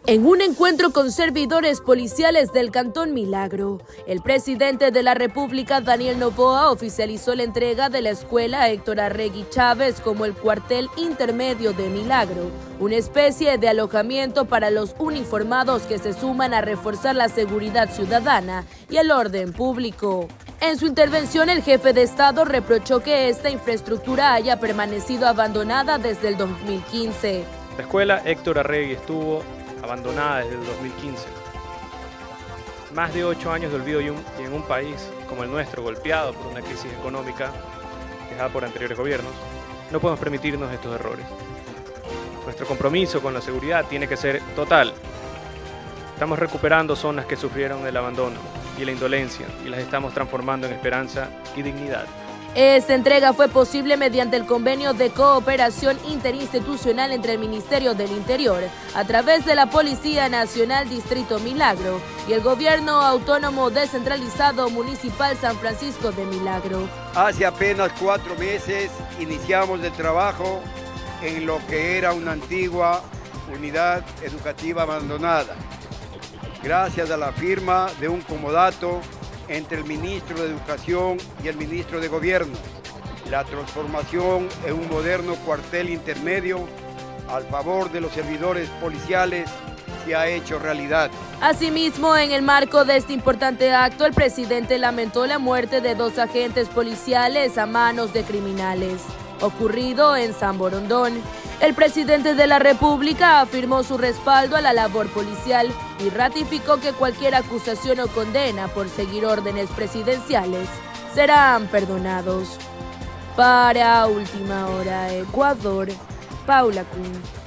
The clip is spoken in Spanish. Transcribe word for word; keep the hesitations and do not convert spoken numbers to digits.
En un encuentro con servidores policiales del Cantón Milagro, el presidente de la República, Daniel Noboa, oficializó la entrega de la escuela Héctor Arregui Chávez como el cuartel intermedio de Milagro, una especie de alojamiento para los uniformados que se suman a reforzar la seguridad ciudadana y el orden público. En su intervención, el jefe de Estado reprochó que esta infraestructura haya permanecido abandonada desde el dos mil quince. La escuela Héctor Arregui estuvo abandonada desde el dos mil quince. Más de ocho años de olvido y, un, y en un país como el nuestro, golpeado por una crisis económica dejada por anteriores gobiernos, no podemos permitirnos estos errores. Nuestro compromiso con la seguridad tiene que ser total. Estamos recuperando zonas que sufrieron el abandono y la indolencia y las estamos transformando en esperanza y dignidad. Esta entrega fue posible mediante el convenio de cooperación interinstitucional entre el Ministerio del Interior, a través de la Policía Nacional Distrito Milagro y el Gobierno Autónomo Descentralizado Municipal San Francisco de Milagro. Hace apenas cuatro meses iniciamos el trabajo en lo que era una antigua unidad educativa abandonada, gracias a la firma de un comodato entre el ministro de Educación y el ministro de Gobierno. La transformación en un moderno cuartel intermedio al favor de los servidores policiales se ha hecho realidad. Asimismo, en el marco de este importante acto, el presidente lamentó la muerte de dos agentes policiales a manos de criminales, ocurrido en San Borondón. El presidente de la República afirmó su respaldo a la labor policial y ratificó que cualquier acusación o condena por seguir órdenes presidenciales serán perdonados. Para Última Hora Ecuador, Paula Kun.